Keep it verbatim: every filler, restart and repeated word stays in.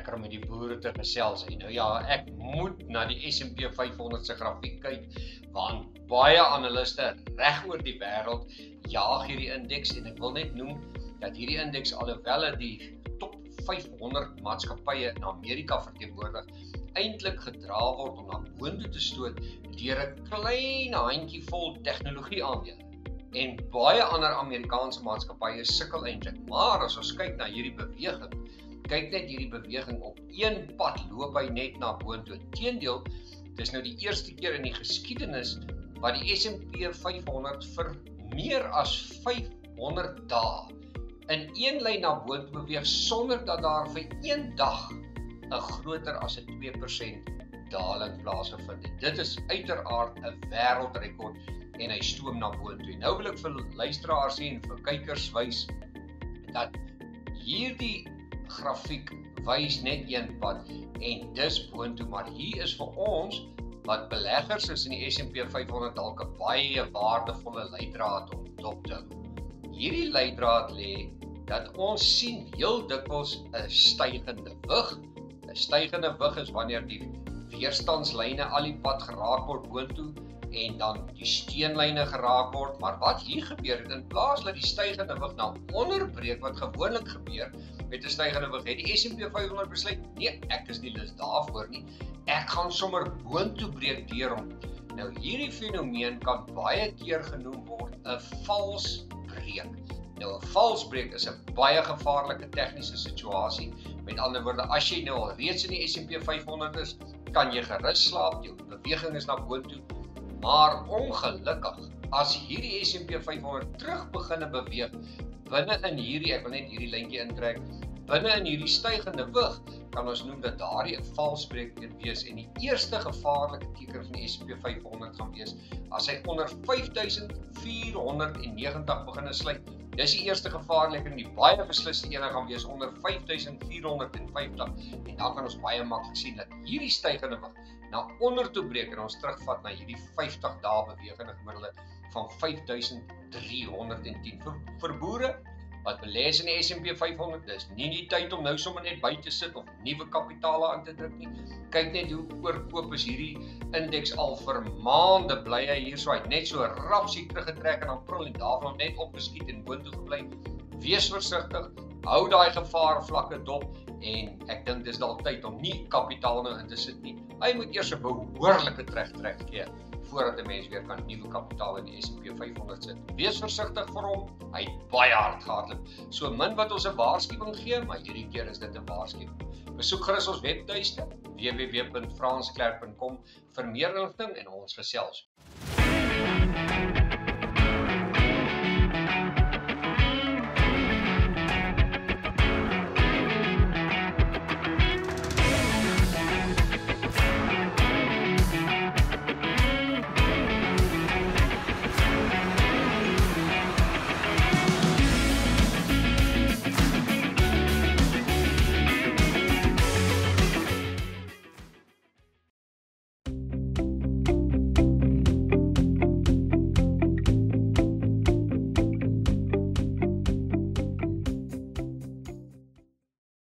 lekker om met die boere te gesels. En nou ja, ek moet na die S en P vyf honderd se grafiek kyk, want baie analiste reg oor die wêreld jaag hierdie indeks, en ek wil net noem dat hierdie indeks, alhoewel dit die top vyf honderd maatskappye in Amerika verteenwoordig, eintlik gedra word om na boontoe te stoot deur 'n klein handjievol tegnologie aandele. En baie ander Amerikaanse maatskappye sukkel eintlik. Maar as ons kyk na hierdie beweging, kyk net hierdie beweging op een pad loop hy net na boontoe. Teendeel, dis nou die eerste keer in die geskiedenis wat die S en P vyf honderd vir meer as vyf honderd dae in een lyn na boontoe beweeg sonder dat daar vir een dag 'n groter as 'n twee persent daling plaasgevind het. Dit is uiteraard 'n wêreldrekord en hy stoom na boontoe. Nou wil ek vir luisteraars en vir kykers wys dat hierdie grafiek wys net een pad en dis boontoe, maar hier is vir ons wat beleggers is in die S en P vyf honderd dalk 'n baie waardevolle leidraad om dop te hou. Hierdie leidraad lê dat ons sien heel dikwels 'n stygende wig. 'n Stygende wig is wanneer die weerstandslyne al die pad geraak word boontoe en dan die steenlyne geraak word, maar wat hier gebeur het, in plaas dat die stygende wig na onderbreek wat gewoonlik gebeur met 'n stygende wig, het die S en P vyf honderd besluit, nee, ek is nie lus daarvoor nie, ek gaan sommer boontoe breek deur hom. Nou hierdie fenomeen kan baie keer genoem word 'n vals breek. Nou 'n vals breek is 'n baie gevaarlike tegniese situasie. Met ander woorde, as jy nou al reeds in die S en P vyf honderd is, kan jy gerus slaap, jou beweging is na boontoe. Maar ongelukkig, as hierdie S en P vyf honderd terug beginne beweeg, binne in hierdie, ek wil net hierdie lyntjie intrek, binne in hierdie stygende wig, kan ons noem dat daardie 'n valsbreek kan wees, en die eerste gevaarlike teken van die S en P vyf honderd gaan wees, as hy onder vyf duisend vier honderd negentig beginne sluit. Dis die eerste gevaarlike en die baie besliste ene gaan wees onder vyf duisend vier honderd vyftig, en dan kan ons baie maklik sien dat hierdie stygende wig na onder toe breek en ons terugvat na hierdie vyftig dae bewegende gemiddelde van vyf duisend drie honderd tien. Vir, vir boere wat belê is in die S en P vyf honderd, dis nie die tyd om nou sommer net by te sit of nuwe kapitale aan te druk nie. Kyk net hoe oorkoop is hierdie indeks al vir maande bly hy hier so, hy het net so rapsie teruggetrek in April en daarvan net opgeskiet en boontoe gebly. Wees versigtig, hou daai gevaarvlakke dop, en ek dink dis dalk tyd om nie kapitaal nou in te sit nie. Hy moet eers 'n behoorlike terugtrek gee voordat 'n mens weer kan nuwe kapitaal in die S en P vyf honderd sit. Wees versigtig vir hom, hy het baie hard gehardloop. So min wat ons 'n waarskuwing gee, maar hierdie keer is dit 'n waarskuwing. Besoek gerus ons webtuiste w w w punt frans clerk punt com vir meer inligting en ons gesels.